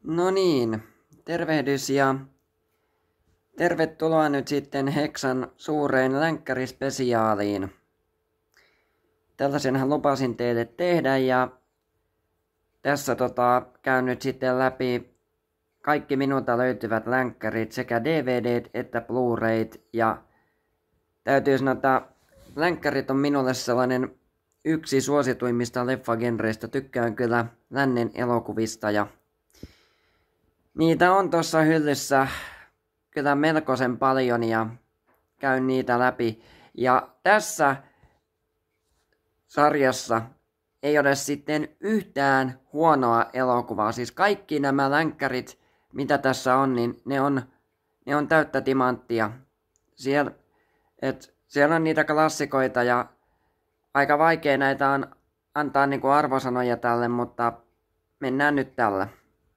No niin, tervehdys ja tervetuloa nyt sitten Hexan suureen länkkärispesiaaliin. Tällaisenhan lupasin teille tehdä ja tässä käyn nyt sitten läpi kaikki minulta löytyvät länkkärit, sekä DVDt että Blu-rayt. Ja täytyy sanoa, että länkkärit on minulle sellainen yksi suosituimmista leffagenreistä. Tykkään kyllä lännen elokuvista ja niitä on tuossa hyllyssä kyllä melkoisen paljon ja käyn niitä läpi. Ja tässä sarjassa ei ole sitten yhtään huonoa elokuvaa. Siis kaikki nämä länkkärit, mitä tässä on, niin ne on täyttä timanttia. Siellä on niitä klassikoita ja aika vaikea näitä on antaa niinku arvosanoja tälle, mutta mennään nyt tällä.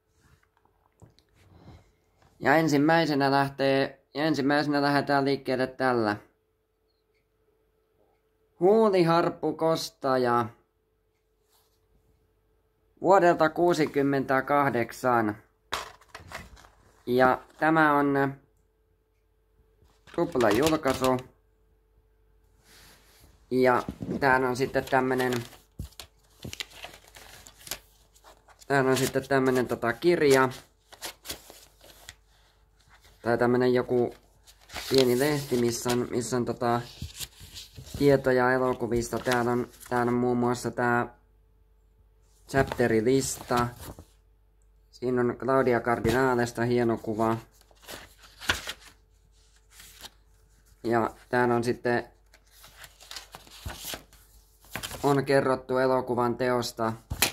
Ja ensimmäisenä lähdetään liikkeelle tällä. Huuliharppukostaja vuodelta 1968. Ja tämä on tuplajulkaisu. Ja täällä on sitten tämmönen kirja. Tai tämmönen joku pieni lehti, missä on tietoja elokuvista. Täällä on muun muassa tää chapterilista. Siinä on Claudia Cardinalesta hieno kuva. Ja täällä on sitten on kerrottu elokuvan teosta.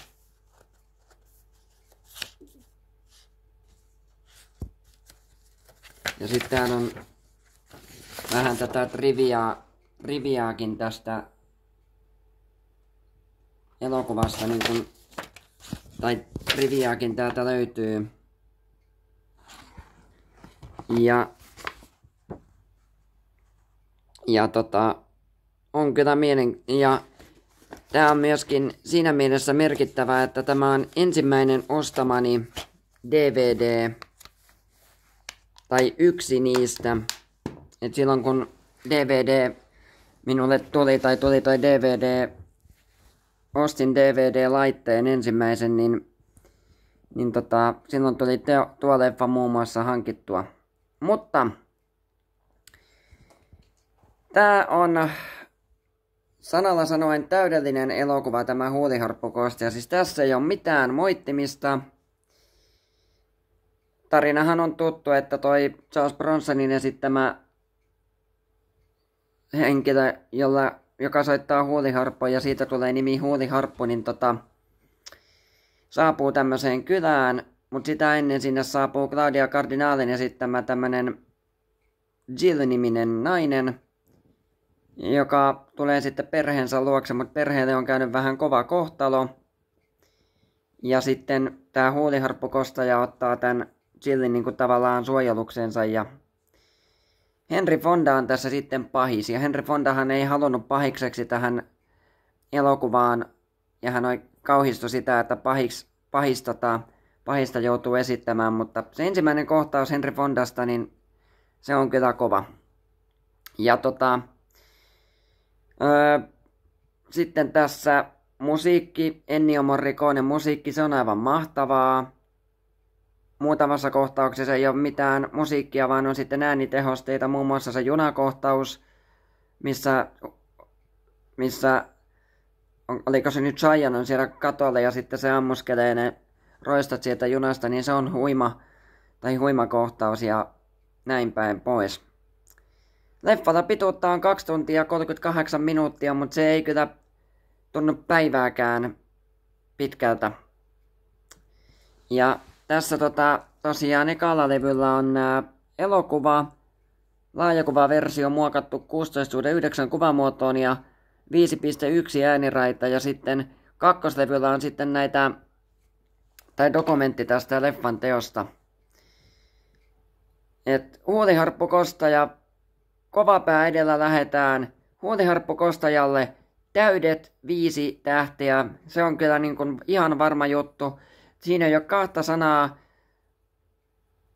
Ja sitten täällä on vähän tätä triviaakin tästä elokuvasta, niin kun, tai triviaakin täältä löytyy. On kyllä ja tää on myöskin siinä mielessä merkittävää, että tämä on ensimmäinen ostamani DVD, tai yksi niistä. Et silloin kun DVD minulle tuli toi DVD, ostin DVD-laitteen ensimmäisen, niin silloin tuli tuo leffa muun muassa hankittua. Mutta tää on sanalla sanoen täydellinen elokuva, tämä Huuliharppukostaja. Siis tässä ei ole mitään moittimista. Tarinahan on tuttu, että toi Charles Bronsonin esittämä henkilö, joka soittaa huuliharppua ja siitä tulee nimi Huuliharppu, niin saapuu tämmöiseen kylään, mutta sitä ennen sinne saapuu Claudia Cardinalin esittämä tämmönen Jill-niminen nainen, joka tulee sitten perheensä luokse, mutta perheelle on käynyt vähän kova kohtalo. Ja sitten tää Huuliharppukostaja ottaa tän Jillin niin kuin tavallaan suojeluksensa ja Henry Fonda on tässä sitten pahis. Ja Henry Fondahan ei halunnut pahikseksi tähän elokuvaan ja hän kauhistui sitä, että pahista joutuu esittämään, mutta se ensimmäinen kohtaus Henry Fondasta, niin se on kyllä kova. Ja sitten tässä musiikki, Ennio Morriconen musiikki, se on aivan mahtavaa. Muutamassa kohtauksessa ei ole mitään musiikkia, vaan on sitten äänitehosteita, muun muassa se junakohtaus, missä oliko se nyt Cheyenne on siellä katolla ja sitten se ammuskelee ne roistot sieltä junasta, niin se on huima kohtaus ja näin päin pois. Leffalla pituutta on 2 tuntia 38 minuuttia, mutta se ei kyllä tunnu päivääkään pitkältä. Ja tässä tosiaan ekalla levyllä on laajakuvaversio muokattu 16:9 kuvamuotoon ja 5.1 ääniraita ja sitten kakkoslevyllä on sitten dokumentti tästä leffan teosta. Huuliharppukostaja, kovapää edellä lähetään. Huuliharppukostajalle täydet 5 tähteä. Se on kyllä niin kuin ihan varma juttu. Siinä ei ole kahta sanaa.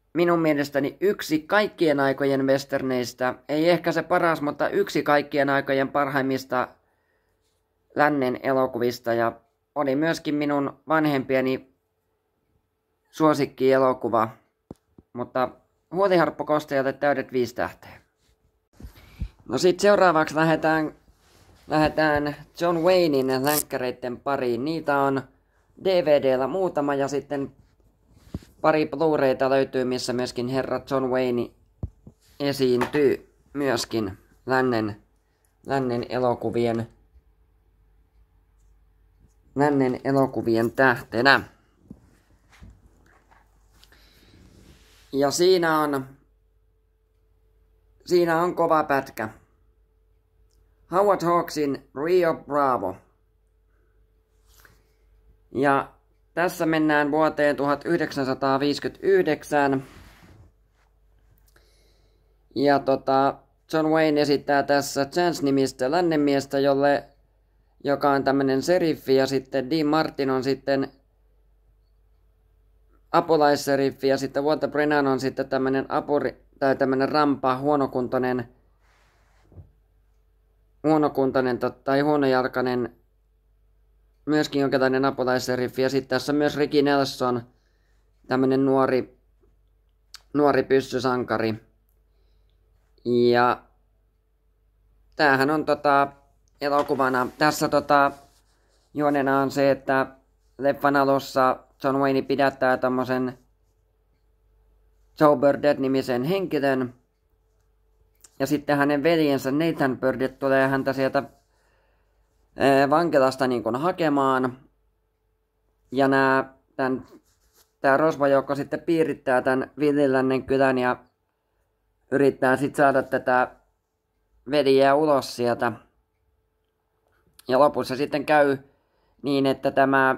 minun mielestäni yksi kaikkien aikojen westerneistä, ei ehkä se paras, mutta yksi kaikkien aikojen parhaimmista lännen elokuvista ja oli myöskin minun vanhempieni suosikkielokuva, mutta Huoliharppu Kostejalle täydet 5 tähteä. No sit seuraavaksi lähdetään John Waynein länkkäreiden pariin. Niitä on DVD:llä muutama ja sitten pari Blu-rayta löytyy, missä myöskin herra John Wayne esiintyy myöskin lännen elokuvien tähtenä. Ja siinä on kova pätkä. Howard Hawksin Rio Bravo. Ja tässä mennään vuoteen 1959. Ja John Wayne esittää tässä Chance-nimistä lännenmiestä, joka on tämmönen seriffi, ja sitten Dean Martin on sitten apulaisseriffi, ja sitten Walter Brennan on sitten tämmönen tämmönen rampa, huonokuntoinen tai huonojalkainen, myöskin jonkinlainen apulaisseriffi, ja sitten tässä on myös Ricky Nelson, tämmönen nuori pyssysankari. Ja tämähän on elokuvana, tässä juonena on se, että leffan alussa John Wayne pidättää tommosen Joe Burdett-nimisen henkilön. Ja sitten hänen veljensä Nathan Burdett tulee häntä sieltä vankilasta niin kuin hakemaan. Ja tää rosvojoukko sitten piirittää tän Villilännen kylän ja yrittää sitten saada tätä veljeä ulos sieltä. Ja lopussa sitten käy niin, että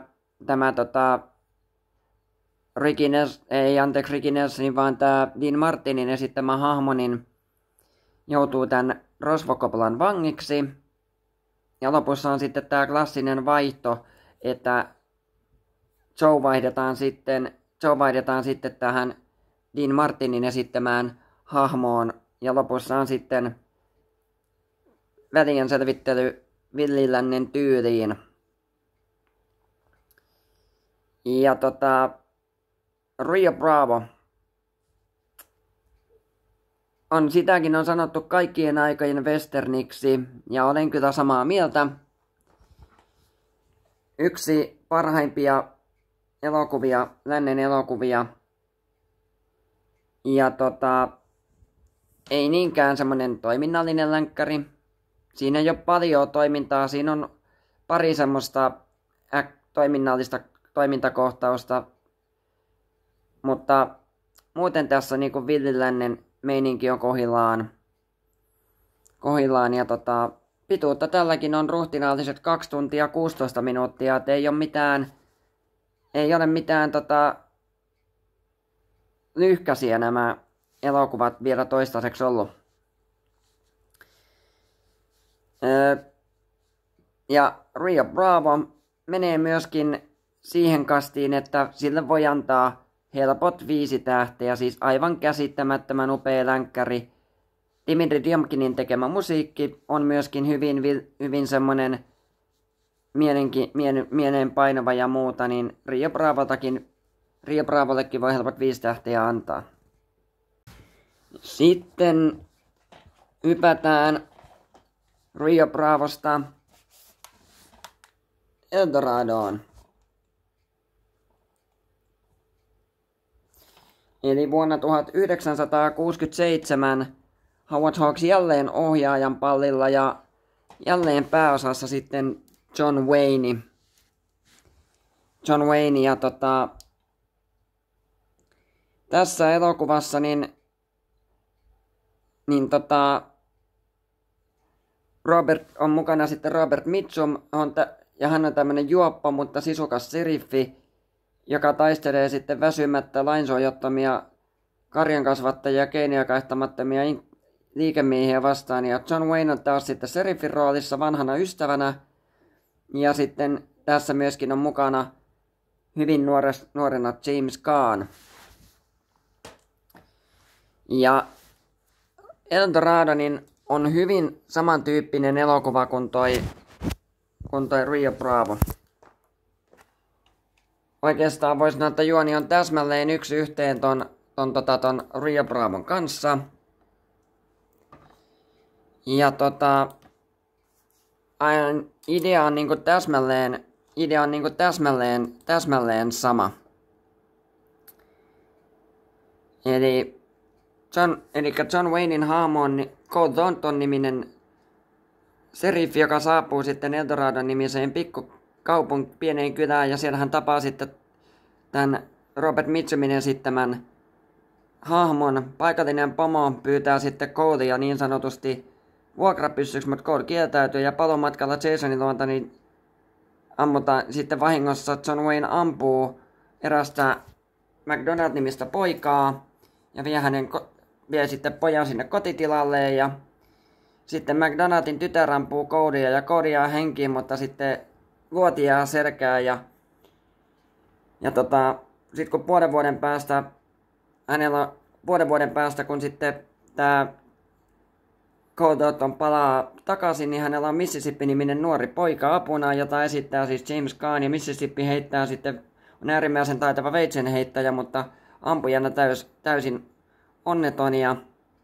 Ricky Nelsonin, vaan tää Dean Martinin esittämä hahmo niin joutuu tän rosvokoplan vangiksi. Ja lopussa on sitten tää klassinen vaihto, että Joe vaihdetaan sitten tähän Dean Martinin esittämään hahmoon. Ja lopussa on sitten välien selvittely Villilännen tyyliin. Ja Rio Bravo sitäkin on sanottu kaikkien aikojen westerniksi, ja olen kyllä samaa mieltä. Yksi parhaimpia elokuvia, lännen elokuvia. Ja ei niinkään semmonen toiminnallinen länkkäri. Siinä ei ole paljon toimintaa, siinä on pari semmoista toiminnallista toimintakohtausta. Mutta muuten tässä niinku Villilännen meininki on kohillaan ja pituutta tälläkin on ruhtinaalliset 2 tuntia 16 minuuttia, et ei ole mitään lyhkäisiä nämä elokuvat vielä toistaiseksi ollut. Ja Rio Bravo menee myöskin siihen kastiin, että sille voi antaa helpot 5 tähteä, siis aivan käsittämättömän upea länkkäri. Dimitri Djomkinin tekemä musiikki on myöskin hyvin semmonen mieleen painava ja muuta, niin Rio Bravollekin voi helpot 5 tähteä antaa. Sitten hypätään Rio Bravosta Eldoradoon. Eli vuonna 1967 Howard Hawks jälleen ohjaajan pallilla ja jälleen pääosassa sitten John Wayne. Ja tässä elokuvassa on mukana sitten Robert Mitchum, ja hän on tämmönen juoppo, mutta sisukas seriffi, joka taistelee sitten väsymättä lainsuojattomia karjankasvattajia, keinojakaistamattomia liikemiehiä vastaan. Ja John Wayne on taas sitten seriffin roolissa vanhana ystävänä. Ja sitten tässä myöskin on mukana hyvin nuorena James Caan. Ja Eldorado niin on hyvin samantyyppinen elokuva kuin toi Rio Bravo. Oikeastaan voisi sanoa, että juoni on täsmälleen yksi yhteen ton Rio Bravon kanssa. Ja idea on niinku täsmälleen sama. Eli John Waynein hahmo on Cole Thornton niminen seriffi, joka saapuu sitten Eldorado nimiseen pieneen kylään, ja siellä hän tapaa sitten tämän Robert Mitchumin esittämän hahmon. Paikallinen pomo pyytää sitten Colea niin sanotusti vuokrapyssyksi, mutta Cole kieltäytyy, ja palomatkalla Jasonin luonta niin ammutaan sitten vahingossa. John Wayne ampuu erästä McDonald-nimistä poikaa ja vie sitten pojan sinne kotitilalleen, ja sitten McDonaldin tytär ampuu Colea ja Cole jää henkiin, mutta sitten luoti jää selkään, ja sitten kun puolen vuoden päästä, kun sitten tää Cole Thornton palaa takaisin, niin hänellä on Mississippi-niminen nuori poika apuna, jota esittää siis James Caan, ja Mississippi heittää sitten, on äärimmäisen taitava veitsenheittäjä, mutta ampujana täysin onneton, ja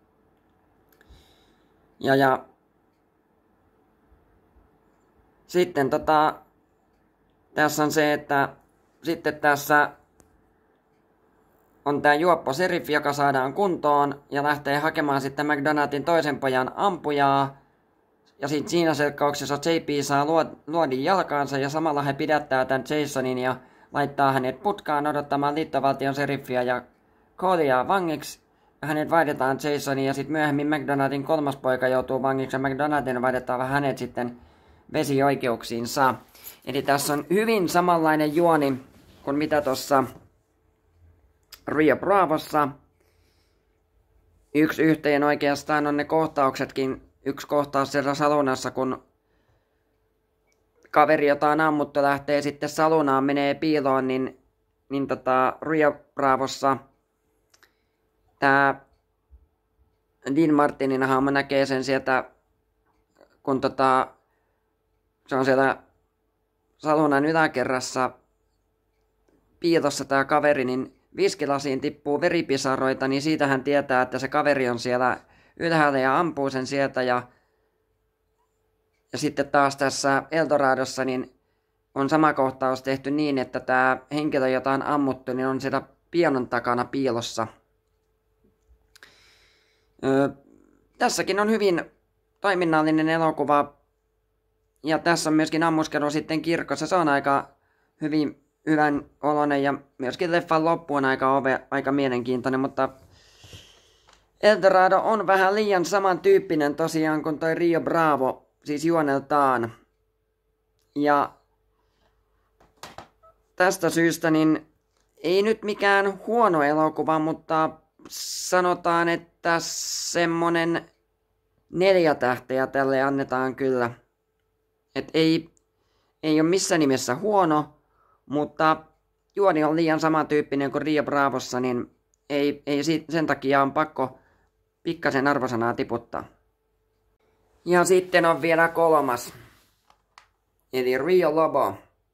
sitten tässä on se, että sitten tässä on tää juoppo seriffi, joka saadaan kuntoon ja lähtee hakemaan sitten McDonaldin toisen pojan ampujaa. Ja sitten siinä selkkauksessa JP saa luodin jalkaansa, ja samalla he pidättää tämän Jasonin ja laittaa hänet putkaan odottamaan liittovaltion seriffiä ja Colea vangiksi. Hänet vaihdetaan Jasoniin, ja sitten myöhemmin McDonaldin kolmas poika joutuu vangiksi, ja McDonaldin vaihdetaan hänet sitten vesioikeuksiinsa. Eli tässä on hyvin samanlainen juoni kuin mitä tuossa Rio Bravossa. Yksi yhteen oikeastaan on ne kohtauksetkin. Yksi kohtaus siellä salunassa, kun kaveri, jota on ammuttu, lähtee sitten salunaan, menee piiloon, niin Rio Bravossa tää Dean Martinin hahmo näkee sen sieltä, kun se on siellä salunan yläkerrassa piilossa tää kaveri, niin viskilasiin tippuu veripisaroita, niin siitä hän tietää, että se kaveri on siellä ylhäällä ja ampuu sen sieltä. Ja sitten taas tässä Eldoradossa niin on sama kohtaus tehty niin, että tämä henkilö, jota on ammuttu, niin on siellä pianon takana piilossa. Tässäkin on hyvin toiminnallinen elokuva. Ja tässä on myöskin ammuskelu sitten kirkossa. Se on aika hyvän oloinen, ja myöskin leffan loppu on aika mielenkiintoinen, mutta Eldorado on vähän liian samantyyppinen tosiaan kuin toi Rio Bravo, siis juoneltaan. Ja tästä syystä niin ei nyt mikään huono elokuva, mutta sanotaan, että semmonen 4 tähteä tälle annetaan kyllä. Et ei ole missään nimessä huono, mutta juoni on liian samantyyppinen kuin Rio Bravossa, niin ei sen takia on pakko pikkasen arvosanaa tiputtaa. Ja sitten on vielä 3. Eli Rio Lobo.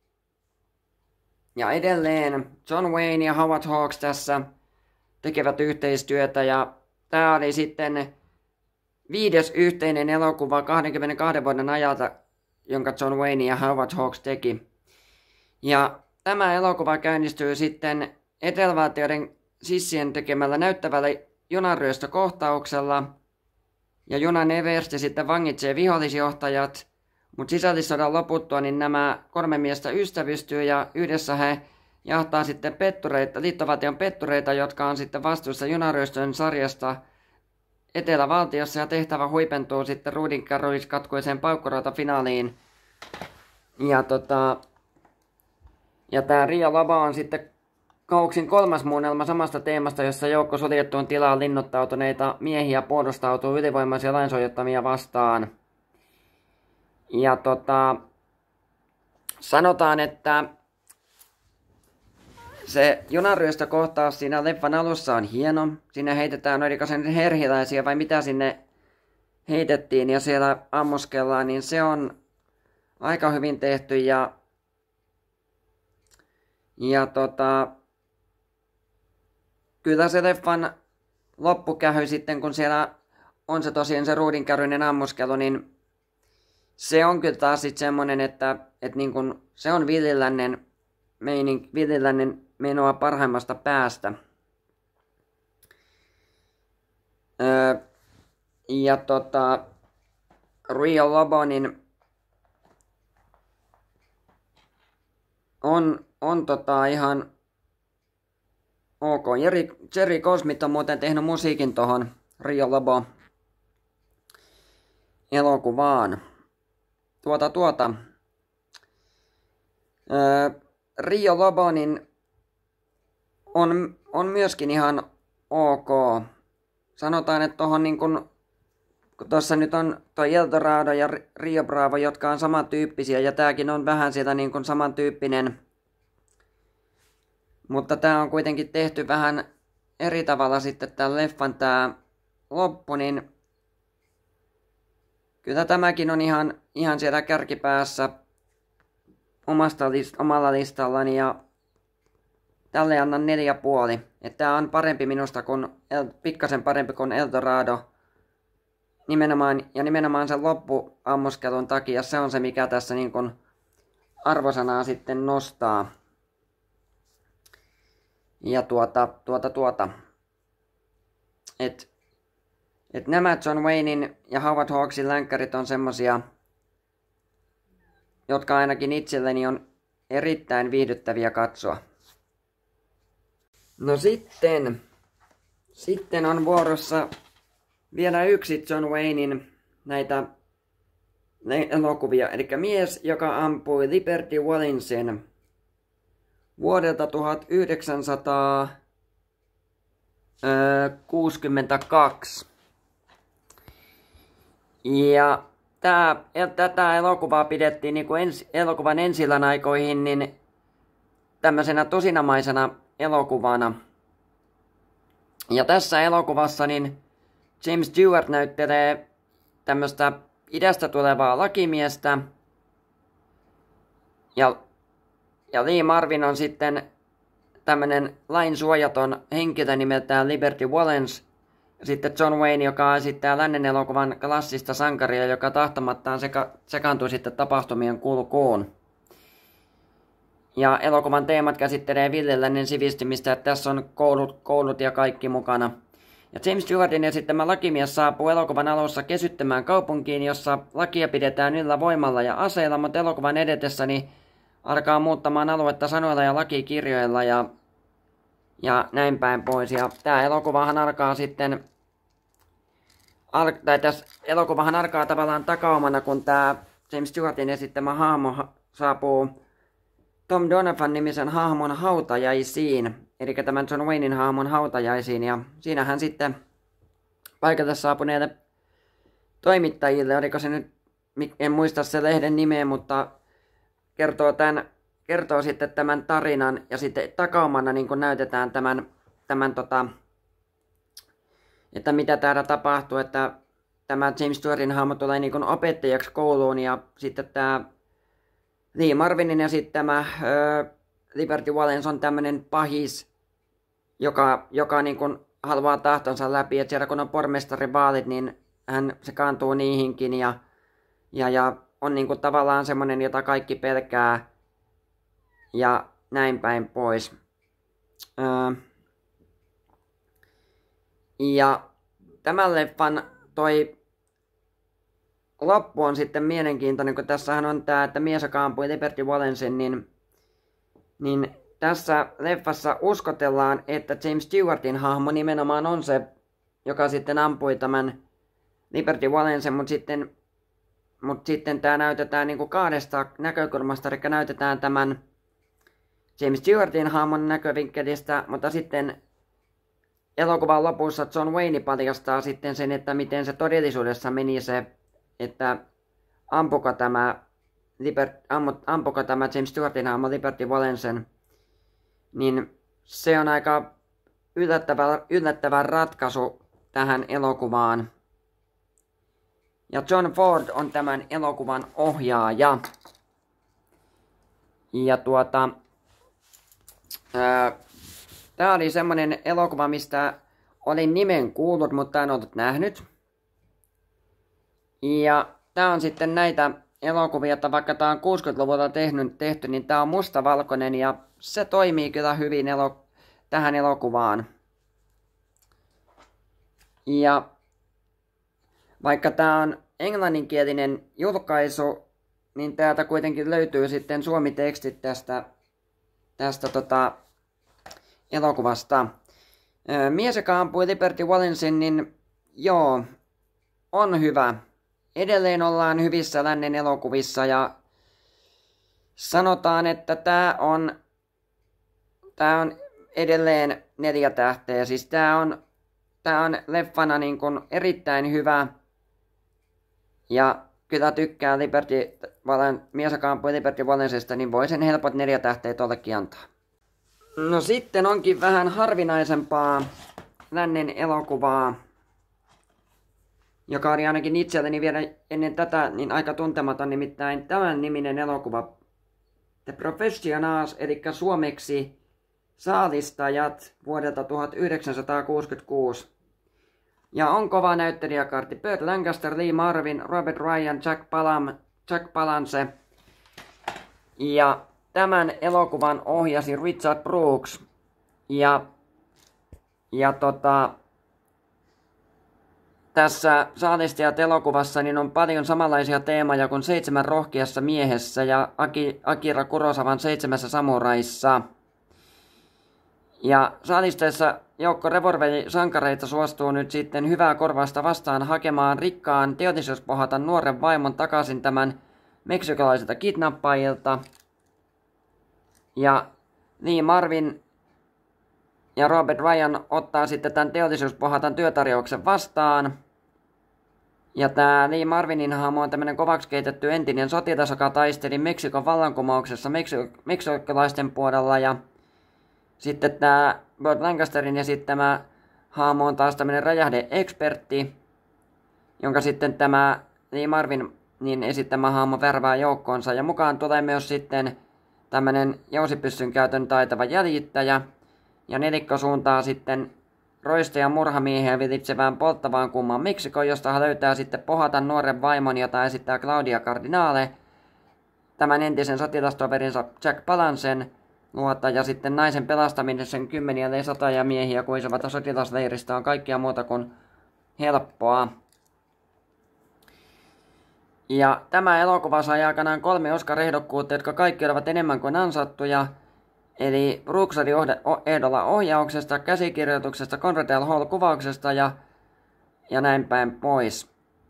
Ja edelleen John Wayne ja Howard Hawks tässä tekevät yhteistyötä, ja tää oli sitten 5. yhteinen elokuva 22 vuoden ajalta, jonka John Wayne ja Howard Hawks teki. Ja tämä elokuva käynnistyy sitten etelävaltioiden sissien tekemällä näyttävällä junaryöstökohtauksella, ja junan eversti sitten vangitsee vihollisjohtajat, mutta sisällissodan loputtua niin nämä 3 miestä ystävystyy, ja yhdessä he jahtaa sitten liittovaltion pettureita, jotka on sitten vastuussa junaryöstön sarjasta etelävaltiossa, ja tehtävä huipentuu sitten ruudinkarruiskatkuiseen paukkuroita-finaaliin. Ja tää Rio Lobo on sitten Hawksin 3. muunnelma samasta teemasta, jossa joukko suljettuun tilaan linnoittautuneita miehiä puolustautuu ylivoimaisia lainsuojattomia vastaan. Ja sanotaan, että Se junaryöstökohtaus siinä leffan alussa on hieno. Sinne heitetään, oliko se nyt herhiläisiä vai mitä sinne heitettiin ja siellä ammuskellaan, niin se on aika hyvin tehty ja kyllä se leffan loppukähy sitten, kun siellä on se tosiaan se ruudinkäryinen ammuskelu, niin se on kyllä taas sitten semmonen, että niin kun se on villilännen menoa parhaimmasta päästä. Ja Rio Lobo niin on ihan ok. Jerry Goldsmith on muuten tehnyt musiikin tohon Rio Lobo elokuvaan. Rio Lobo niin on myöskin ihan ok. Sanotaan, että tohon niin kun tossa nyt on toi Eldorado ja Rio Bravo, jotka on samantyyppisiä ja tääkin on vähän sitä niin kun samantyyppinen. Mutta tää on kuitenkin tehty vähän eri tavalla sitten tän leffan tää loppu, niin kyllä tämäkin on ihan siellä kärkipäässä omalla listallani ja tälle annan 4,5. Että tää on parempi minusta pikkasen parempi kuin Eldorado. Nimenomaan sen loppuammuskelun takia se on se mikä tässä niin kun arvosanaa sitten nostaa. Ja Et nämä John Waynein ja Howard Hawksin länkkärit on semmosia, jotka ainakin itselleni on erittäin viihdyttäviä katsoa. No sitten on vuorossa vielä yksi John Waynein näitä elokuvia, eli mies, joka ampui Liberty Valensen vuodelta 1962. Ja tätä elokuvaa pidettiin niin kuin elokuvan ensillan aikoihin niin tämmöisenä tosinamaisena elokuvana. Ja tässä elokuvassa niin James Stewart näyttelee tämmöistä idästä tulevaa lakimiestä. Ja Lee Marvin on sitten tämmönen lainsuojaton henkilö nimeltään Liberty Valance. Ja sitten John Wayne, joka esittää lännen elokuvan klassista sankaria, joka tahtomattaan sekaantui sitten tapahtumien kulkuun. Ja elokuvan teemat käsittelee villilännen sivistymistä, että tässä on koulut ja kaikki mukana. Ja James Stewartin esittämä lakimies saapuu elokuvan alussa kesyttämään kaupunkiin, jossa lakia pidetään yllä voimalla ja aseilla, mutta elokuvan edetessäni alkaa muuttamaan aluetta sanoilla ja lakikirjoilla ja näin päin pois. Ja tää elokuvahan alkaa sitten, tässä elokuvahan alkaa tavallaan takaumana, kun tää James Stewartin esittämä hahmo saapuu Tom Donovan-nimisen hahmon hautajaisiin, eli tämän John Waynein hahmon hautajaisiin, ja siinähän sitten paikalle saapuneille toimittajille, oliko se nyt, en muista se lehden nimeä, mutta kertoo sitten tämän tarinan, ja sitten takaumana niin kun näytetään että mitä täällä tapahtuu, että tämä James Stewartin hahmo tulee niin kun opettajaksi kouluun, ja sitten tämä Lee Marvinin esittämä Liberty Valance on tämmönen pahis, joka niin kun haluaa tahtonsa läpi, että siellä kun on pormestarivaalit, niin hän sekaantuu niihinkin ja on niin kun tavallaan semmonen, jota kaikki pelkää ja näin päin pois. Ja tämän leffan toi loppu on sitten mielenkiintoinen, kun tässähän on tää, että mies, joka ampui Liberty Valencen, niin tässä leffassa uskotellaan, että James Stewartin hahmo nimenomaan on se, joka sitten ampui tämän Liberty Valencen, mutta sitten tää näytetään niinku kahdesta näkökulmasta, eli näytetään tämän James Stewartin hahmon näkövinkkelistä, mutta sitten elokuvan lopussa John Wayne paljastaa sitten sen, että miten se todellisuudessa meni se, että ampuko tämä James Stewartin hahmo Liberty Valencen, niin se on aika yllättävä ratkaisu tähän elokuvaan. Ja John Ford on tämän elokuvan ohjaaja. Ja tää oli semmonen elokuva, mistä olin nimen kuullut, mutta en ollut nähnyt. Ja tää on sitten näitä elokuvia, että vaikka tää on 60-luvulla tehty, niin tää on mustavalkoinen ja se toimii kyllä hyvin tähän elokuvaan. Ja vaikka tää on englanninkielinen julkaisu, niin täältä kuitenkin löytyy sitten suomitekstit tästä elokuvasta. Mies, joka ampui Liberty Vallensin, niin joo, on hyvä. Edelleen ollaan hyvissä lännen elokuvissa ja sanotaan, että tää on edelleen 4 tähteä. Siis tää on leffana niin kuin erittäin hyvä. Ja kyllä tykkää mies, joka ampui Liberty Vallensista, niin voi sen helpot 4 tähteä tollekin antaa. No sitten onkin vähän harvinaisempaa lännen elokuvaa, joka oli ainakin itselleni vielä ennen tätä niin aika tuntematon, nimittäin tämän niminen elokuva The Professionals, eli suomeksi Saalistajat vuodelta 1966. Ja on kova näyttelijäkartti: Burt Lancaster, Lee Marvin, Robert Ryan, Jack Palance. Ja tämän elokuvan ohjasi Richard Brooks. Tässä Saalistajat-elokuvassa niin on paljon samanlaisia teemoja kuin 7 rohkeassa miehessä ja Akira Kurosawan 7 samuraissa. Ja Saalistajassa joukko revolverisankareita suostuu nyt sitten hyvää korvausta vastaan hakemaan rikkaan teollisuuspohjatan nuoren vaimon takaisin tämän meksikolaisilta kidnappajilta. Ja Lee Marvin ja Robert Ryan ottaa sitten tämän teollisuuspohjatan työtarjouksen vastaan. Ja tää Lee Marvinin hahmo on tämmönen kovaksi keitetty entinen sotilas, joka taisteli Meksikon vallankumouksessa meksikolaisten puolella. Ja sitten tää Burt Lancasterin esittämä hahmo on taas tämmönen räjähde-ekspertti, jonka sitten tämä Lee Marvin niin esittämä hahmo värvää joukkoonsa. Ja mukaan tulee myös sitten tämmönen jousipyssyn käytön taitava jäljittäjä. Ja nelikko suuntaa sitten roista- ja murhamiehiä vilitsevään polttavaan kummaan Meksikoon, josta hän löytää sitten pohatan nuoren vaimon, jota esittää Claudia Cardinale, tämän entisen sotilastoverinsa Jack Palancen luota, ja sitten naisen pelastaminen sen kymmeniä ellei satoja miehiä kuisevat sotilasleiristä on kaikkia muuta kuin helppoa. Ja tämä elokuva sai aikanaan 3 Oscar-ehdokkuutta, jotka kaikki olivat enemmän kuin ansattuja. Eli Brooks oli ehdolla ohjauksesta, käsikirjoituksesta, Conrad L. Hall kuvauksesta ja näin päin pois.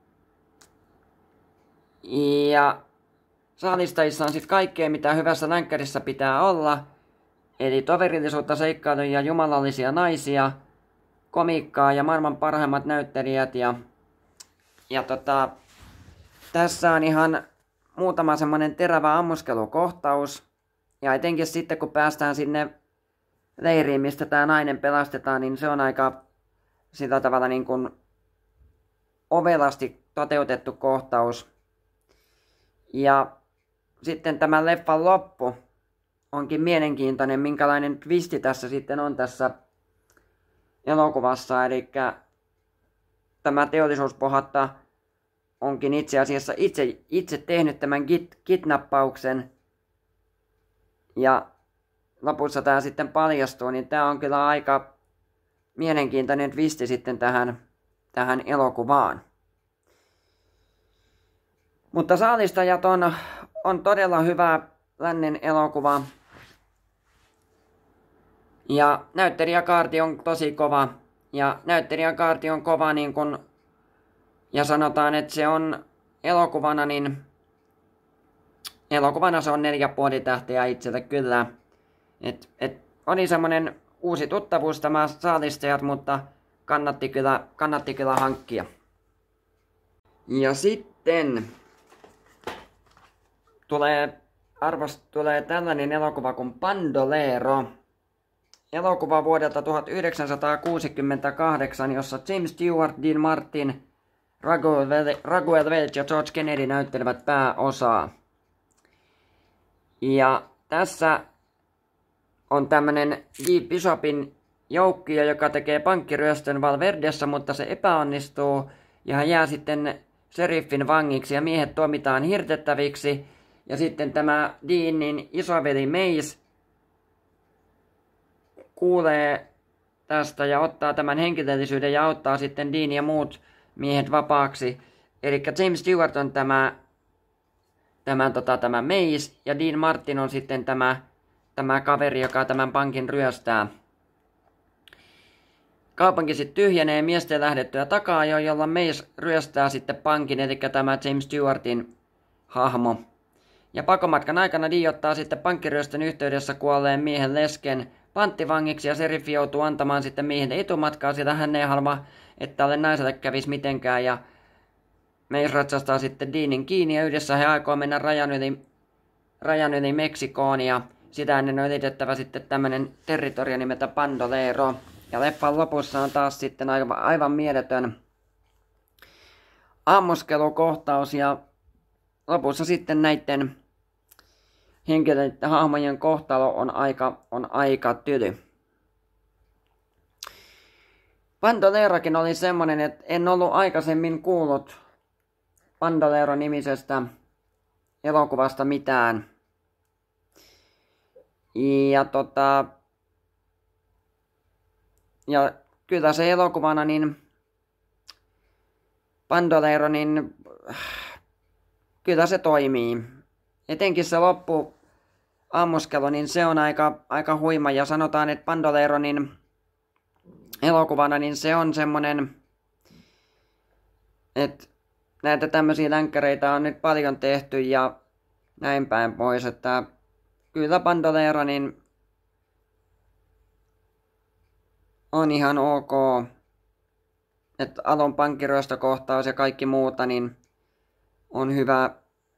Ja Saalistajissa on sitten kaikkea, mitä hyvässä länkkärissä pitää olla. Eli toverillisuutta, seikkailuja ja jumalallisia naisia, komiikkaa ja maailman parhaimmat näyttelijät. Tässä on ihan muutama semmonen terävä ammuskelukohtaus. Ja etenkin sitten kun päästään sinne leiriin, mistä tämä nainen pelastetaan, niin se on aika sillä tavalla niin kuin ovelasti toteutettu kohtaus. Ja sitten tämän leffan loppu onkin mielenkiintoinen, minkälainen twisti tässä sitten on tässä elokuvassa. Eli tämä teollisuuspohjatta onkin itse asiassa itse tehnyt tämän kidnappauksen. Ja lopussa tämä sitten paljastuu, niin tämä on kyllä aika mielenkiintoinen twisti sitten tähän elokuvaan. Mutta Saalistajat on todella hyvä lännen elokuva. Ja näyttelijäkaarti on tosi kova. Ja näyttelijäkaarti on kova niin kun, ja sanotaan, että se on elokuvana niin elokuvana se on 4,5 tähteä itselle kyllä. Oli semmonen uusi tuttavuus tämä Saalistajat, mutta kannatti kyllä hankkia. Ja sitten tulee tällainen elokuva kuin Bandolero. elokuva vuodelta 1968, jossa James Stewart, Dean Martin, Raguel Welch ja George Kennedy näyttelevät pääosaa. Ja tässä on tämmönen Dee Bishopin joukkio, joka tekee pankkiryöstön Valverdessa, mutta se epäonnistuu ja hän jää sitten sheriffin vangiksi ja miehet tuomitaan hirtettäviksi. Ja sitten tämä Deanin isoveli Mace kuulee tästä ja ottaa tämän henkilöllisyyden ja auttaa sitten Dean ja muut miehet vapaaksi. Eli James Stewart on tämä Mace ja Dean Martin on sitten tämä kaveri, joka tämän pankin ryöstää. Kaupunki sitten tyhjenee miesten lähdettyä takaa jo, jolla Mace ryöstää sitten pankin, eli tämä James Stewartin hahmo. Ja pakomatkan aikana Dee ottaa sitten pankkiryöstön yhteydessä kuolleen miehen lesken panttivangiksi ja seriffi joutuu antamaan sitten miehen etumatkaa, sillä hän ei halua, että tälle naiselle kävisi mitenkään. Ja Mace ratsastaa sitten Deanin kiinni ja yhdessä he aikoo mennä rajan yli Meksikoon ja sitä ennen on ylitettävä sitten tämmönen territorio nimeltä Bandolero. Ja leffan lopussa on taas sitten aivan mieletön ammuskelukohtaus ja lopussa sitten näiden henkilöiden hahmojen kohtalo on aika tyly. Bandolerokin oli semmonen, että en ollut aikaisemmin kuullut Bandolero-nimisestä elokuvasta mitään. Ja kyllä se elokuvana niin Bandolero niin kyllä se toimii. Etenkin se loppu ammuskelu, niin se on aika huima ja sanotaan, että Bandolero niin elokuvana niin se on semmonen, että näitä tämmöisiä länkkäreitä on nyt paljon tehty ja näin päin pois, että kyllä Bandolero niin on ihan ok. Että Alon pankkiryöstökohtaus ja kaikki muuta niin on hyvä,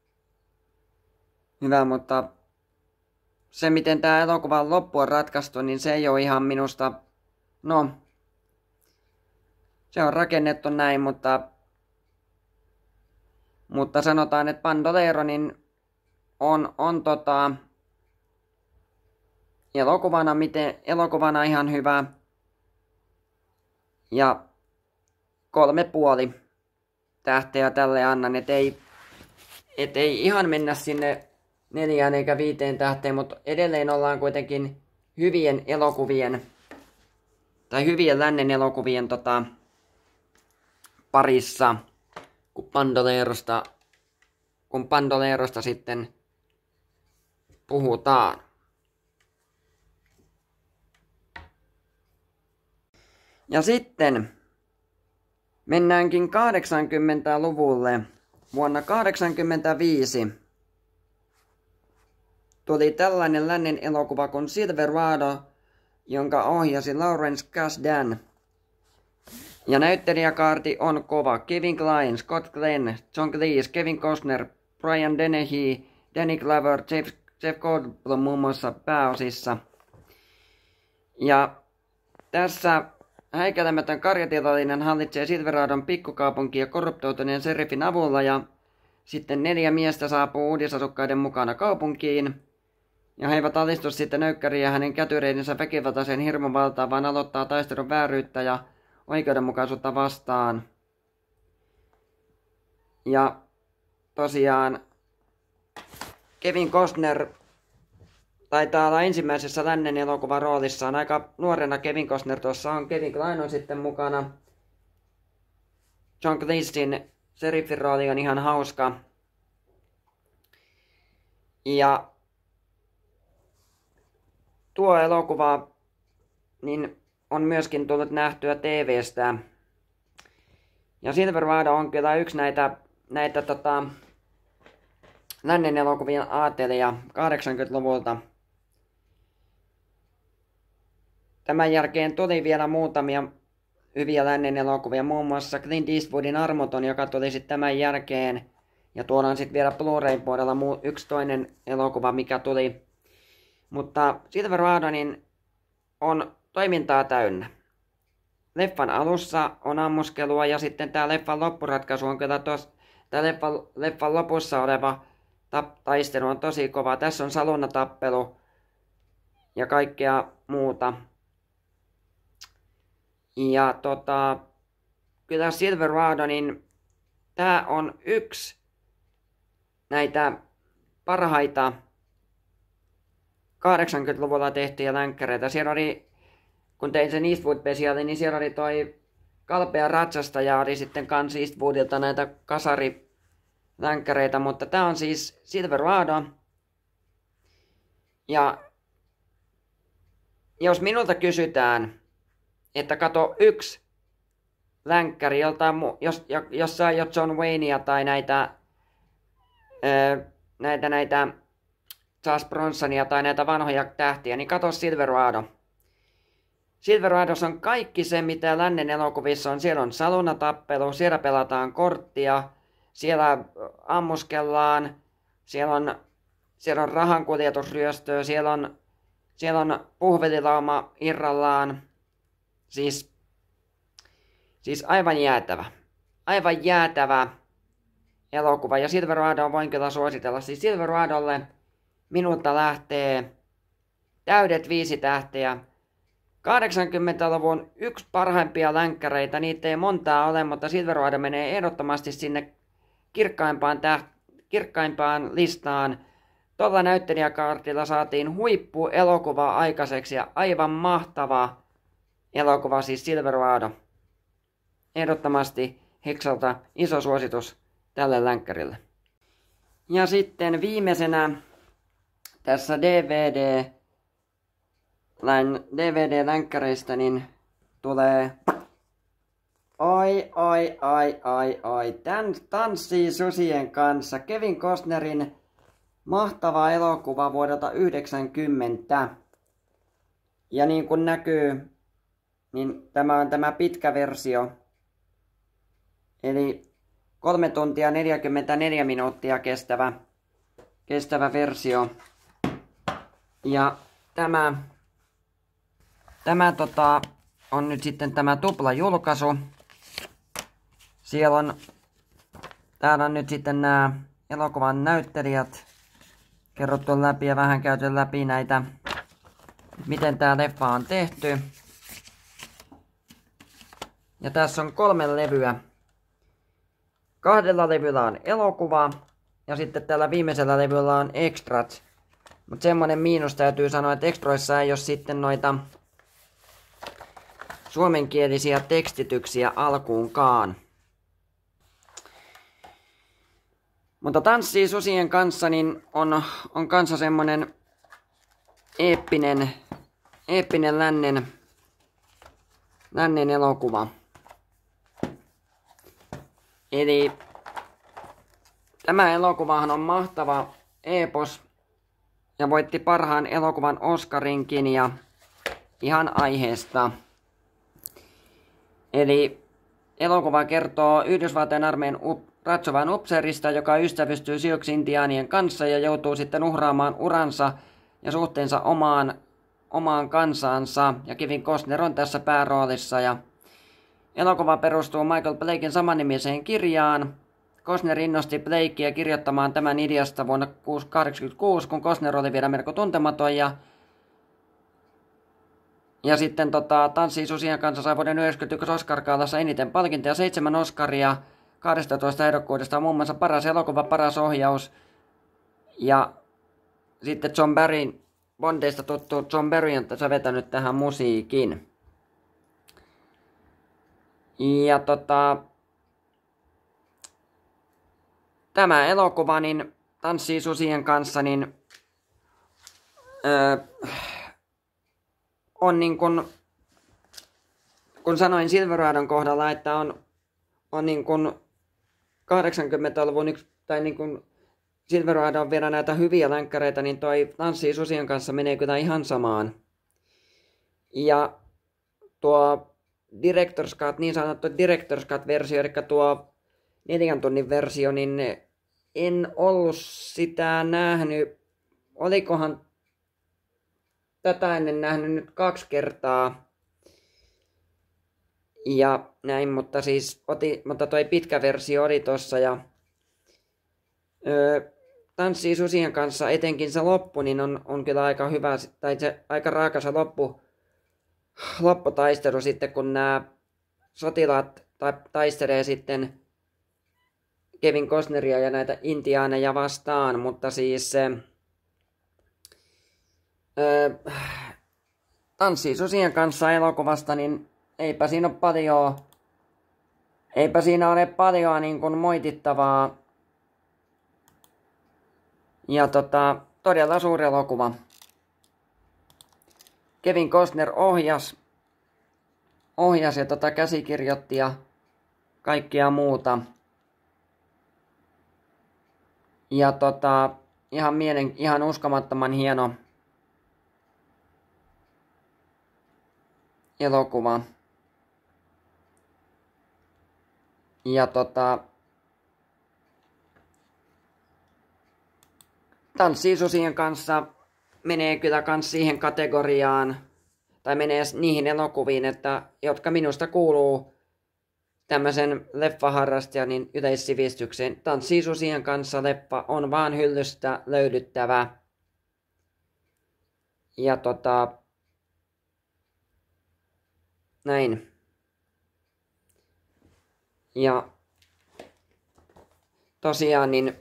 mutta se miten tää elokuvan loppu on ratkaistu, niin se ei ole ihan minusta, no, se on rakennettu näin, mutta sanotaan, että Bandolero niin on elokuvana ihan hyvä. Ja 3,5 tähteä tälle annan, et ei ihan mennä sinne 4 eikä 5 tähteen, mutta edelleen ollaan kuitenkin hyvien elokuvien tai hyvien lännen elokuvien parissa, kun Bandolerosta sitten puhutaan. Ja sitten mennäänkin 80-luvulle. Vuonna 1985 tuli tällainen lännen elokuva kuin Silverado, jonka ohjasi Lawrence Kasdan. Ja näyttelijäkaarti on kova. Kevin Kline, Scott Glenn, John Cleese, Kevin Costner, Brian Dennehy, Danny Glover, Jeff Goldblum muun muassa pääosissa. Ja tässä häikäilemätön karjatilallinen hallitsee Silveradon pikkukaupunkia korruptoituneen sheriffin avulla ja sitten 4 miestä saapuu uudisasukkaiden mukana kaupunkiin. Ja he eivät alistu sitten nöykkäriin ja hänen kätyreidensä väkivaltaiseen hirmuvaltaan, vaan aloittaa taistelun vääryyttä ja oikeudenmukaisuutta vastaan. Ja tosiaan Kevin Costner taitaa olla ensimmäisessä lännen elokuvan roolissaan. Aika nuorena Kevin Costner tuossa on. Kevin Kline on sitten mukana. John Cleesein sheriffin rooli on ihan hauska. Ja tuo elokuva niin on myöskin tullut nähtyä TV:stä. Ja Silverado on kyllä yksi näitä lännen elokuvien aatelia 80-luvulta. Tämän jälkeen tuli vielä muutamia hyviä lännen elokuvia, muun muassa Clint Eastwoodin Armoton, joka tuli sitten tämän jälkeen. Ja tuolla on sitten vielä Blu-ray puolella yksi toinen elokuva, mikä tuli. Mutta Silverado, niin on toimintaa täynnä. Leffan alussa on ammuskelua ja sitten tää leffan loppuratkaisu on kyllä tää leffan lopussa oleva taistelu on tosi kova. Tässä on salunatappelu ja kaikkea muuta. Ja kyllä Silverado, niin tää on yksi näitä parhaita 80-luvulla tehtyjä länkkäreitä. Siellä oli, kun tein sen Eastwood-spesiaali, niin siellä oli toi Kalpea ratsastaja, oli sitten kans Eastwoodilta näitä kasarilänkkäreitä, mutta tää on siis Silverado. Ja jos minulta kysytään, että kato yksi länkkäri, jos sä jo John Waynea tai näitä Charles Bronsonia tai näitä vanhoja tähtiä, niin kato Silverado. Silveradossa on kaikki se, mitä lännen elokuvissa on. Siellä on salunatappelu, siellä pelataan korttia, siellä ammuskellaan, siellä on rahankuljetusryöstöä, siellä on puhvelilauma irrallaan. Siis aivan jäätävä. Aivan jäätävä elokuva. Ja Silveradoa voin kyllä suositella. Siis Silveradolle minulta lähtee täydet 5 tähteä. 80-luvun yksi parhaimpia länkkäreitä. Niitä ei montaa ole, mutta Silverado menee ehdottomasti sinne kirkkaimpaan listaan. Tuolla näyttelijäkaartilla saatiin huippuelokuva aikaiseksi ja aivan mahtava elokuva, siis Silverado. Ehdottomasti Heksalta iso suositus tälle länkkärille. Ja sitten viimeisenä tässä DVD-länkkäreistä niin tulee Tän tanssii susien kanssa. Kevin Costnerin mahtava elokuva vuodelta 1990. Ja niin kuin näkyy, niin tämä on tämä pitkä versio. Eli 3 tuntia 44 minuuttia kestävä versio. Ja tämä on nyt sitten tämä tupla julkaisu. Täällä on nyt sitten nämä elokuvan näyttelijät kerrottu läpi ja vähän käyty läpi näitä, miten tää leffa on tehty. Ja tässä on 3 levyä. 2 levyllä on elokuva ja sitten tällä viimeisellä levyllä on extrat. Mutta semmonen miinus täytyy sanoa, että extroissa ei ole sitten noita suomenkielisiä tekstityksiä alkuunkaan. Mutta Tanssii susien kanssa niin on kanssa semmonen eeppinen lännen elokuva. Eli tämä elokuvahan on mahtava epos ja voitti parhaan elokuvan Oscarinkin ja ihan aiheesta. Eli elokuva kertoo Yhdysvaltain armeijan ratsovan upseerista, joka ystävystyy Sioux-intiaanien kanssa ja joutuu sitten uhraamaan uransa ja suhteensa omaan kansaansa. Ja Kevin Costner on tässä pääroolissa. Ja elokuva perustuu Michael Blaken samannimiseen kirjaan. Costner innosti Blakea kirjoittamaan tämän ideasta vuonna 1986, kun Costner oli vielä melko tuntematon. Ja sitten Tanssii susien kanssa sai vuoden 1991 Oscar-gaalassa eniten palkintoja, 7 Oscaria, 12 ehdokkuudesta, muun muassa paras elokuva, paras ohjaus. Ja sitten John Barry, Bondeista tuttu John Barry on tässä vetänyt tähän musiikin. Ja tämä elokuva, niin Tanssii susien kanssa, niin on niin kun sanoin Silveradon kohdalla, että on niin kuin 80-luvun tai niin kuin Silverado on vielä näitä hyviä länkkäreitä, niin toi Tanssii susien kanssa menee kyllä ihan samaan. Ja tuo Director's Cut, niin sanottu Director's Cut-versio, eli tuo 4 tunnin versio, niin en ollut sitä nähnyt. Olikohan tätä ennen nähnyt nyt 2 kertaa. Ja näin, mutta toi pitkä versio oli tossa ja Tanssii susien kanssa, etenkin se loppu, niin on kyllä aika hyvä, tai se aika raaka se lopputaistelu sitten, kun nämä sotilaat taistelee sitten Kevin Costneria ja näitä intiaaneja vastaan, mutta siis Tanssii susien kanssa elokuvasta, niin eipä siinä ole paljon niin kuin moitittavaa. Ja todella suuri elokuva. Kevin Costner ohjas ja käsikirjoitti ja kaikkea muuta. Ja ihan uskomattoman hieno elokuva. Ja Tanssii susien kanssa menee kyllä kans siihen kategoriaan, tai menee niihin elokuviin, jotka minusta kuuluu tämmöisen leffaharrastajan yleissivistykseen. Tanssii susien kanssa leffa on vaan hyllystä löydyttävä. Ja näin. Ja tosiaan niin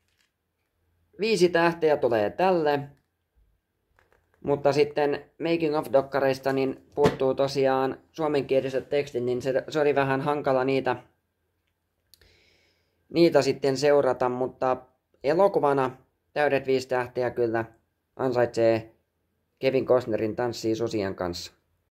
5 tähteä tulee tälle. Mutta sitten Making of-dokkareista niin puuttuu tosiaan suomenkieliset tekstit, niin se oli vähän hankala niitä sitten seurata, mutta elokuvana täydet 5 tähteä kyllä ansaitsee Kevin Costnerin Tanssii susien kanssa.